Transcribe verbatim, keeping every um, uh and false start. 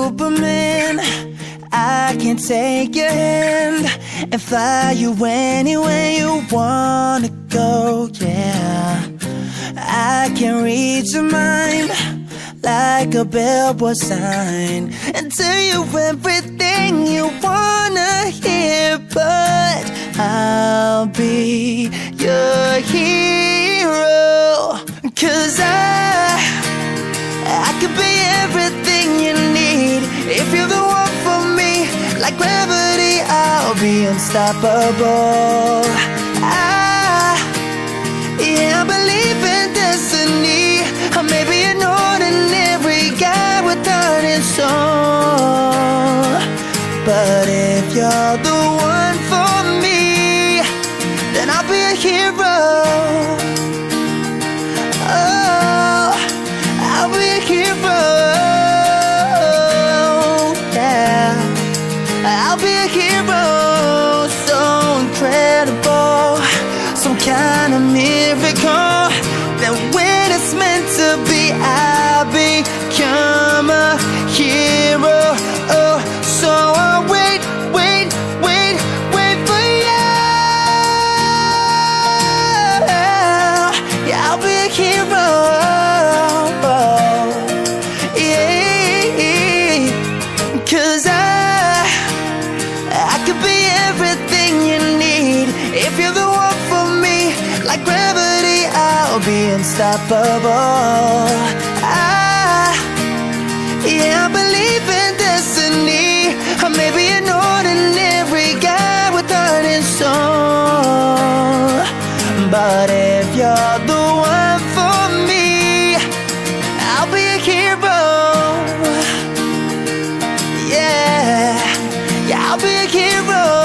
Superman. I can take your hand and fly you anywhere you wanna go, yeah. I can read your mind like a billboard sign and tell you everything you wanna hear, but I'll be your hero. Cause I, I could be everything you need. If you're the one for me, like gravity, I'll be unstoppable. I, yeah, I believe in destiny. I may be an ordinary guy with heart and soul, but if you're the one for me, then I'll be a hero. Oh, I'll be a hero. Yeah, I'll be a hero. So incredible, some kind of miracle, that when it's meant to be, I'll become a hero. Oh, so I'll wait, wait, wait, wait for you. Yeah, I'll be a hero. Yeah, cause I, I could be everything you need. If you're the one for me, like gravity, I'll be unstoppable. I, yeah, I believe in destiny. I may be an ordinary guy with heart and soul, but if you're the one for me, I'll be a hero. Yeah, yeah, I'll be a hero.